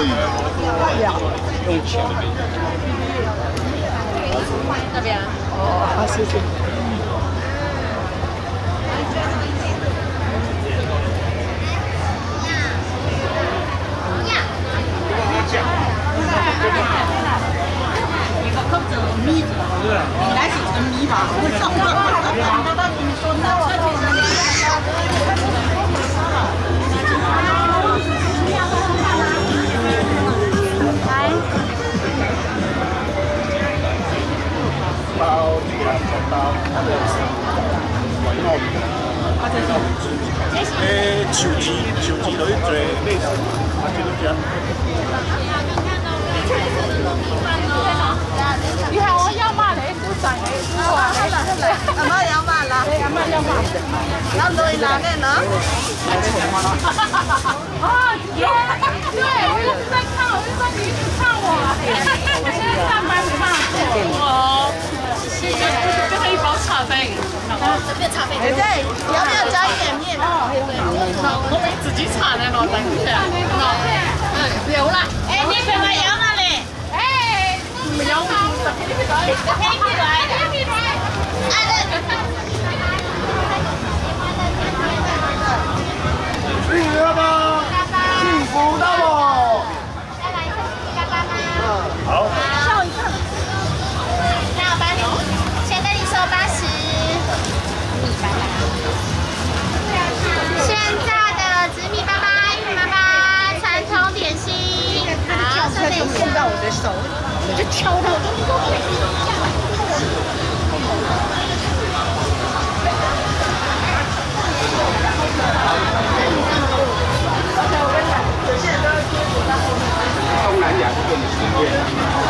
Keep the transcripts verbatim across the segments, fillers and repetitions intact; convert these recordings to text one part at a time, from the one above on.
用钱的。 这边。 哦，好，谢谢。 一个口子米，应该是纯米吧？我找不到。那到你说那我来。 包这个包，它的是软糯米。啊，这是。诶，手机手机可以做类似，啊，这个叫。 你看我要嘛嘞，都在嘞，我来来来，阿妈要嘛啦，阿妈要嘛，然后来拿嘞呢。哦耶！对，我一直在看，我就说你一直看我，我现在上班没办法做。哦，谢谢，这是一包茶饼，这边茶饼。对，你要不要加一点面？哦，我们自己炒的咯，等一下。嗯，有啦。哎，你别买羊了嘞。 没有，黑皮来，黑皮来， 幸福吗？幸福到不？ 再来一个干巴吗？ 好。 笑一个。那八十，先跟你说八十。现在的紫米粑粑、玉米粑粑、传统点心，好，这边碰到我的手。 我就敲它，我就说。 东南亚这边的实验。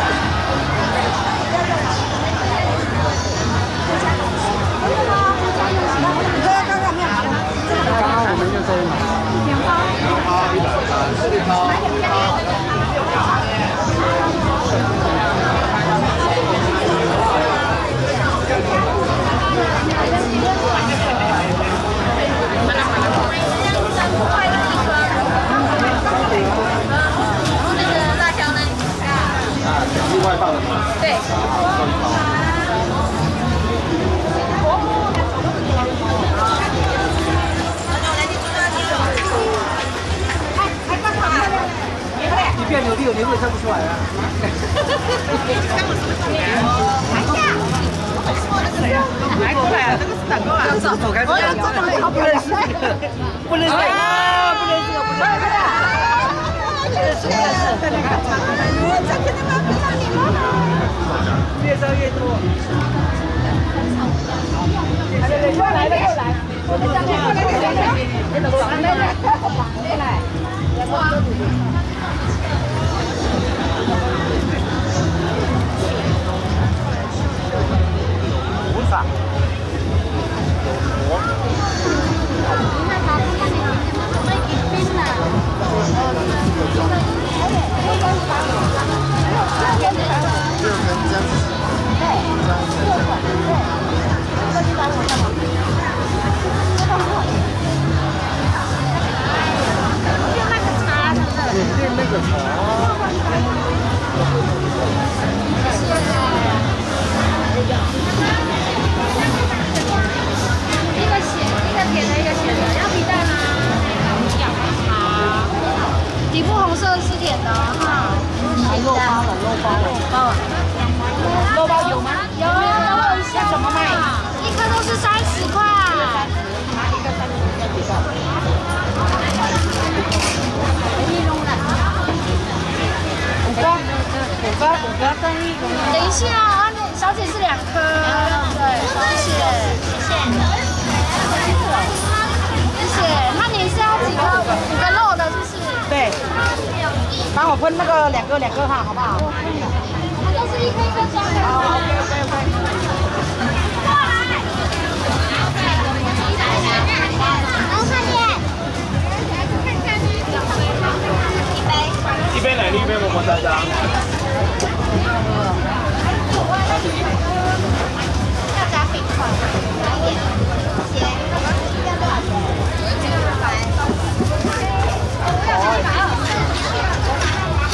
你刚刚看看面包， 刚刚我们就在买。面包。面包一百三，这里包。面包。 另外放的吗？ 对。 你变牛逼，我牛逼看不出来啊！ 来过来啊，这个是哪个啊？ 走开，走开！他不认识这个，不认识啊，不认识，不认识。是是是，我这肯定买不上你了。越招越多。来来来，又来了又来。我们这边过来来来来，来来来来，哇！无法。我。 你看他这个没给冰了。 六根针，对，六管，对，这地方我干嘛？ 就那个茶，是不是？ 对，那个茶。 一个咸，一个甜的，一个咸的，要皮蛋吗？好。底部红色是甜的哈。 肉包了，肉包了，肉包。肉包有吗？ 有，等一下。 怎么卖？ 一颗都是三十块。 拿一个三十，要几个？五个，五个，五个，等一个。 等一下啊，小姐是两颗。对，谢谢，谢谢。谢谢。那你是要几个？五个肉的，是不是？ 对。帮我分那个两个两个哈，好不好？ 它都是一颗一颗装的。 好 ，OK OK OK。 过来。然后看见。 一杯奶绿，一杯么么喳喳。 要加冰块，来一点。咸，要多少钱？这个来。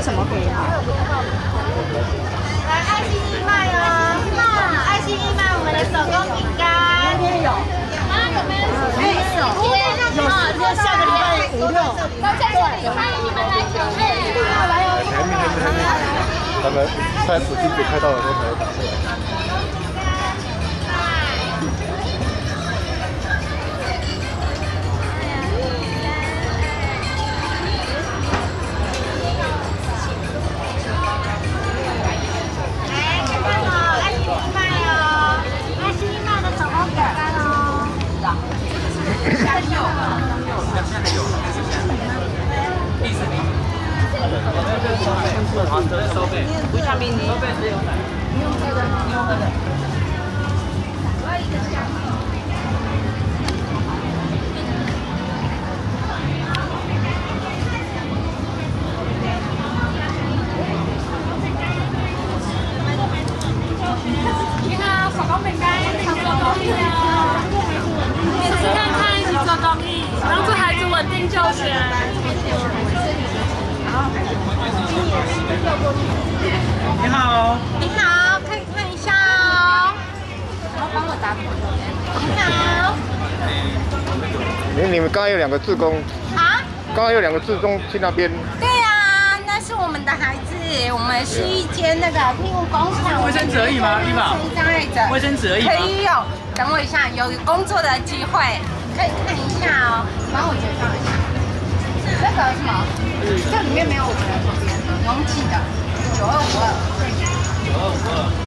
什么可以好？ 来，爱心义卖哦，爱心义卖我们的手工饼干。 今天有。 啊，有没有？ 哎，有。有，有下个礼拜五六。 都在这里，欢迎你们来体验。 来哦。 前面前面前面，他们开始镜子开到的时候才会打出来。 收费，不下面收费只有奶。你用喝的，你用喝的。我要一个香芋。你好，手工饼干，一起做公益哦。试试看看，一起做公益，帮助孩子稳定就学。 你好， 你好，可以看一下哦。然后帮我打火。你好。 你你们刚刚有两个志工啊？ 刚刚有两个志工去那边。 对啊，那是我们的孩子，我们是一间那个庇护工厂。 卫生纸而已吗？医保。 障碍者。 卫生纸而已吗？ 可以有，等我一下，有工作的机会，可以看一下哦。帮我介绍一下。这个是什么？这里面没有我们的旁边。农